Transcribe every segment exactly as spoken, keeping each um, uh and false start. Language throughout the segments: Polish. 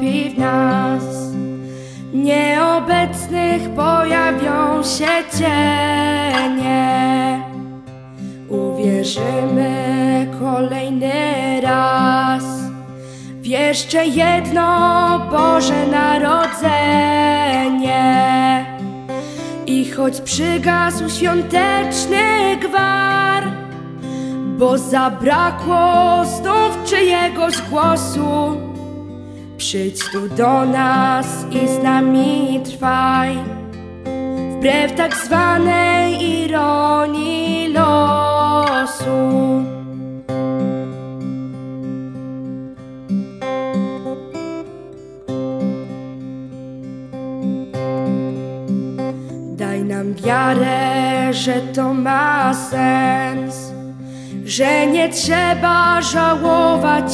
wstąpi w nas. Nieobecnych pojawią się cienie. Uwierzymy kolejny raz w jeszcze jedno Boże Narodzenie. I choć przygasł świąteczny gwar, bo zabrakło znów czyjegoś głosu, przyjdź tu do nas i z nami trwaj, wbrew tak zwanej ironii losu. Daj nam wiarę, że to ma sens, że nie trzeba żałować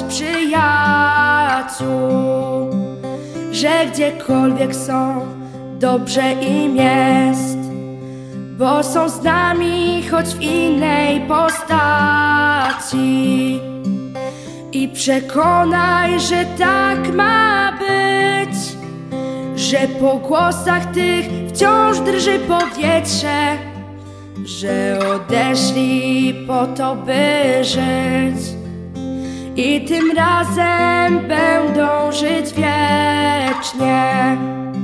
przyjaciół, że gdziekolwiek są, dobrze im jest, bo są z nami, choć w innej postaci. I przekonaj, że tak ma być, że po głosach tych wciąż drży powietrze, że odeszli po to, by żyć i tym razem będą żyć wiecznie.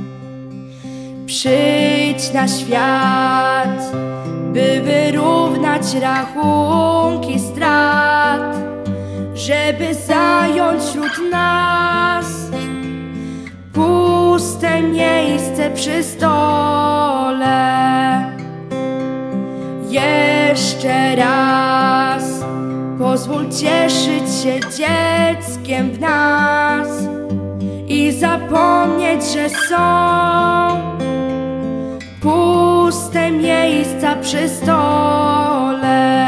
Przyjdź na świat, by wyrównać rachunki strat, żeby zająć wśród nas puste miejsce przy stole. Jeszcze raz pozwól cieszyć się dzieckiem w nas i zapomnieć, że są puste miejsca przy stole.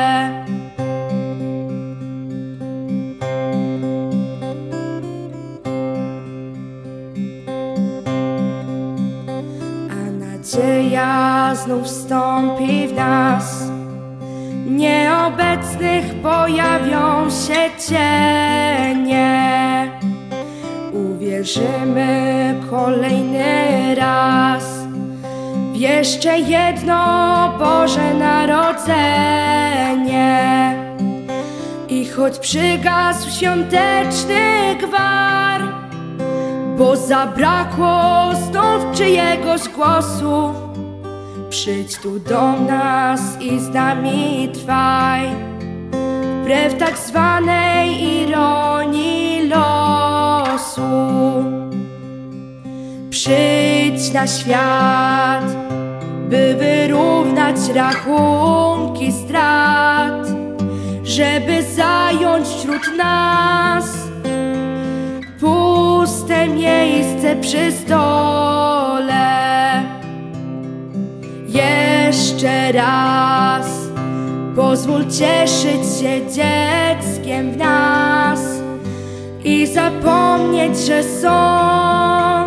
A nadzieja znów wstąpi w nas. Nieobecnych pojawią się cienie. Uwierzymy kolejny raz w jeszcze jedno Boże Narodzenie. I choć przygasł świąteczny gwar, bo zabrakło znów czyjegoś głosu, przyjdź tu do nas i z nami trwaj, wbrew tak zwanej ironii losu. Przyjdź na świat, by wyrównać rachunki strat, żeby zająć wśród nas puste miejsce przy stole. Jeszcze raz pozwól cieszyć się dzieckiem w nas i zapomnieć, że są